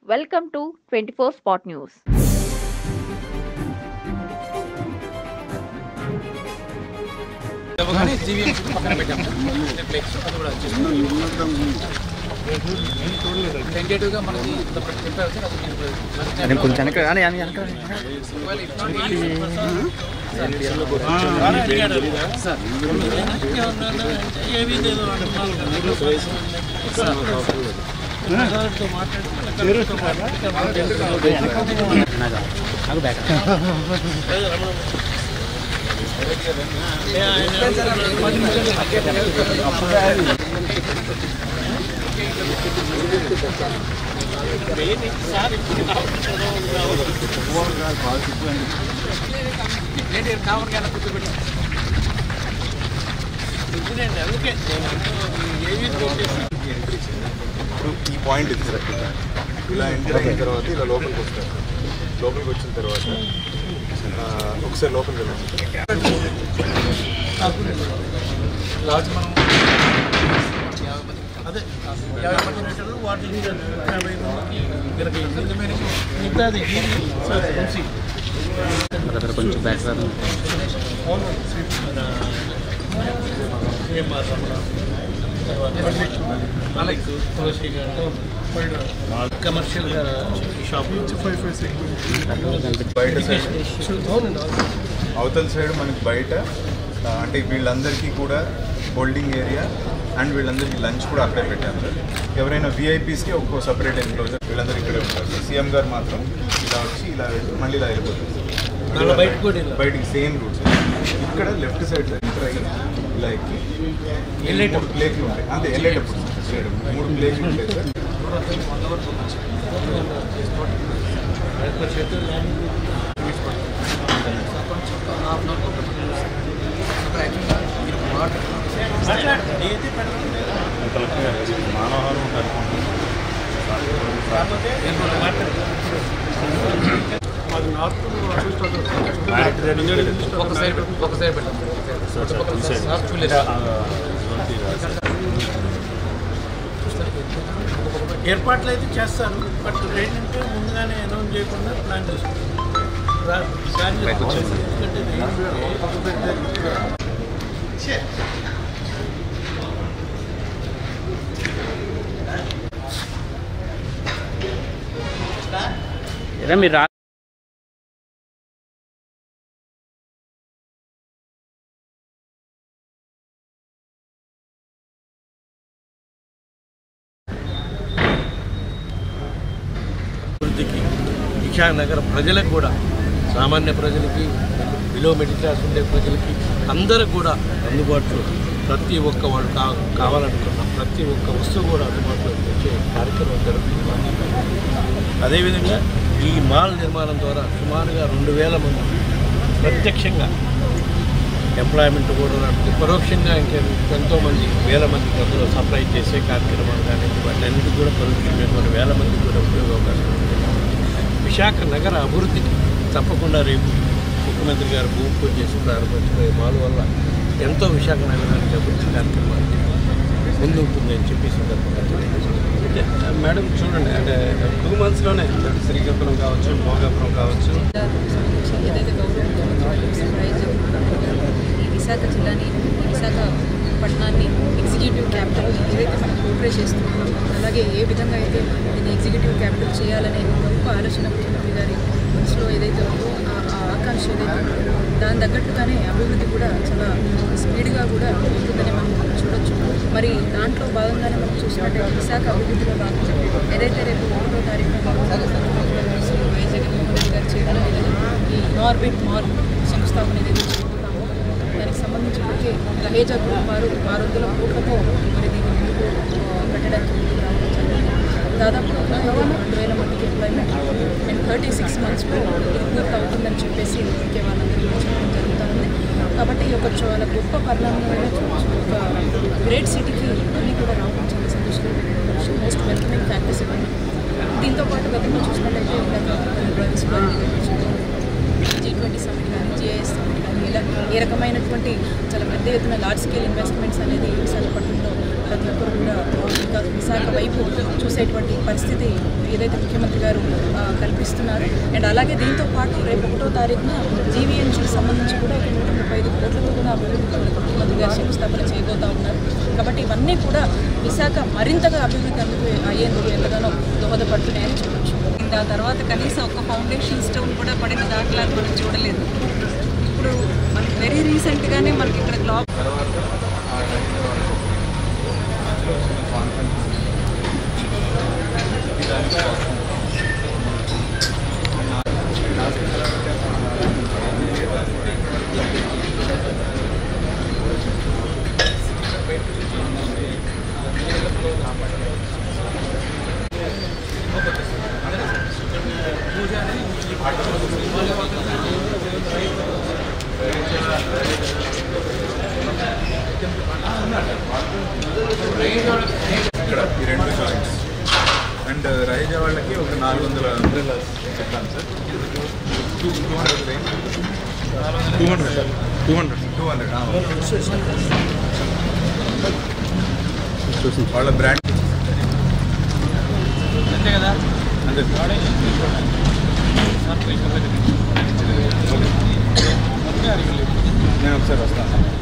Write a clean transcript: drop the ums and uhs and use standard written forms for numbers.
Welcome to 24 Spot News. ఈ point ఇది కరెక్ట్గా ఇలా ఎంటర్ అయిన తర్వాత ఇలా లోపలికి వస్తారు. లోపలికి వచ్చిన తర్వాత ఒకసారి లోపలికి వెళ్ళండి. లాడ్జ్ మనం అదే 50 మంది లీటర్లు వాటర్ 50 మందికి మిగతాది కొంచెం బ్యాక్గ్రౌండ్ కమర్షియల్ షాప్ బయట సైడ్ అవతల సైడ్ మనకి బయట అంటే వీళ్ళందరికీ కూడా హోల్డింగ్ ఏరియా అండ్ వీళ్ళందరికీ లంచ్ కూడా అక్కడే పెట్టారు సార్. ఎవరైనా విఐపీస్కి ఒక్కో సపరేట్ ఎన్క్లోజర్, వీళ్ళందరూ ఇక్కడే ఉంటారు సార్. సీఎం గారు మాత్రం ఇలా వచ్చి ఇలా వెళ్ళి మళ్ళీ ఇలా వెళ్ళిపోతుంది సార్. బయటికి సేమ్ రూట్ సార్. ఇక్కడ లెఫ్ట్ సైడ్ సార్ ఎంటర్ అయ్యి ఇలా ఎక్కి 3 ప్లేట్లు ఉంటాయి అంతే. వెళ్ళేటప్పుడు సార్ 3 ప్లేట్లు ఉంటాయి సార్. ఏర్పాట్లు అయితే చేస్తారు, బట్ ఏంటంటే ముందుగానే అనౌన్స్ చేయకుండా ప్లాన్ చేసుకుంటారు. మీరు అభివృద్ధికి విశాఖనగర ప్రజలకు కూడా, సామాన్య ప్రజలకి, బిలో మిడిల్ క్లాస్ ఉండే ప్రజలకి అందరూ కూడా అందుబాటులో ప్రతి ఒక్క వాళ్ళు కావాలనుకున్న ప్రతి ఒక్క వస్తువు కూడా అందుబాటులో వచ్చే కార్యక్రమం జరుగుతుంది. అదేవిధంగా ఈ మాల్ నిర్మాణం ద్వారా సుమారుగా 2000 మంది ప్రత్యక్షంగా ఎంప్లాయ్మెంట్ కూడా నడుపుతుంది. పరోక్షంగా ఎంతోమంది వేల మందికి అందులో సప్లై చేసే కార్యక్రమాలు కానీ వాటన్నిటికీ కూడా పరోక్షమైనటువంటి వేల మందికి కూడా ఉపయోగ అవకాశం ఉంది. విశాఖ నగర అభివృద్ధికి తప్పకుండా రేపు ముఖ్యమంత్రి గారు భూమి పూజ చేసి ప్రారంభించిన మాల్ వల్ల ఎంతో విశాఖ నగరానికి అభివృద్ధి కార్యక్రమాలు ముందుంటుందని చెప్పి సందర్భంగా మేడం చూడండి, అంటే 2 monthsలోనే శ్రీకాకుళం కావచ్చు, భోగాపురం కావచ్చు, ఏదైతే ఈ విశాఖ జిల్లాని, ఈ విశాఖపట్నాన్ని ఎగ్జిక్యూటివ్ క్యాపిటల్ ఏదైతే మనం పోర్ట్రే చేస్తున్నామో, అలాగే ఏ విధంగా అయితే దీన్ని ఎగ్జిక్యూటివ్ క్యాపిటల్ చేయాలనే గొప్ప ఆలోచన ముఖ్యమంత్రి గారి మనసులో ఏదైతే ఉందో ఆ ఆకాంక్ష ఏదైతే ఉందో దాని తగ్గట్టుగానే అభివృద్ధి కూడా చాలా స్పీడ్గా కూడా ఉంటుందని మనం చూడొచ్చు. మరి దాంట్లో భాగంగానే మనం చూసినట్టయితే విశాఖ అభివృద్ధిలో భాగంగా ఏదైతే రేపు 1వ తారీఖున వైఎస్ జగన్మోహన్ రెడ్డి గారు చేయడం ఈ నార్బిట్ మాల్ సంస్థాపన ఏదైతే చేయబోతామో దానికి సంబంధించి ఇప్పటికే దహేజా గ్రూప్ వారు 600 కోట్లతో మరి దీన్ని ముందుకు పెట్టడానికి ముందుకు రావడం జరిగింది. దాదాపు 2000 మందికి ఎంప్లాయ్మెంట్ అండ్ 36 monthsలో ఇది పూర్తి అవుతుందని చెప్పేసి ఇంకే వాళ్ళందరికీ చెప్పడం జరుగుతూ ఉంది. కాబట్టి ఒక చాలా గొప్ప పరిణామంగా చూడవచ్చు. ఒక గ్రేట్ సిటీకి అన్నీ కూడా రావడం చాలా సంతోషంగా మోస్ట్ వెల్కమింగ్ ఫ్యాక్టర్స్ ఇవన్నీ. దీంతో పాటు గతంలో చూసినట్లయితే G20 G20 సమిట్ కానీ GIS సమిట్ కానీ ఇలా ఏ రకమైనటువంటి చాలా పెద్ద ఎత్తున లార్జ్ స్కేల్ ఇన్వెస్ట్మెంట్స్ అనేది విశాఖపట్నంలో ప్రతి ఒక్కరు కూడా ఇంకా విశాఖ వైపు చూసేటువంటి పరిస్థితి ఏదైతే ముఖ్యమంత్రి గారు కల్పిస్తున్నారు. అండ్ అలాగే దీంతో పాటు రేపు 1వ తారీఖున GVMCకి సంబంధించి కూడా 135 కోట్లతో కూడా అభివృద్ధి పనులకు ముఖ్యమంత్రి గారు శంకుస్థాపన చేయబోతా ఉన్నారు. కాబట్టి ఇవన్నీ కూడా విశాఖ మరింతగా అభివృద్ధి అయ్యేందుకు ఎంతగానో దోహదపడుతున్నాయని చెప్పచ్చు. ఆ తర్వాత కనీసం ఒక ఫౌండేషన్ స్టోన్ కూడా పడిన దాఖలాలు మనం చూడలేదు. ఇప్పుడు మనకి వెరీ రీసెంట్గానే మనకి ఇక్కడ గ్లోబ్ ఇక్కడ ఈ 2 జాయింట్స్ అండ్ రైజా వాళ్ళకి ఒక 400 అంబ్రెల్లాస్ చెప్పాను సార్. 200 వాళ్ళ బ్రాండ్ అంతే కదా. అంతే నేను ఒకసారి వస్తాను.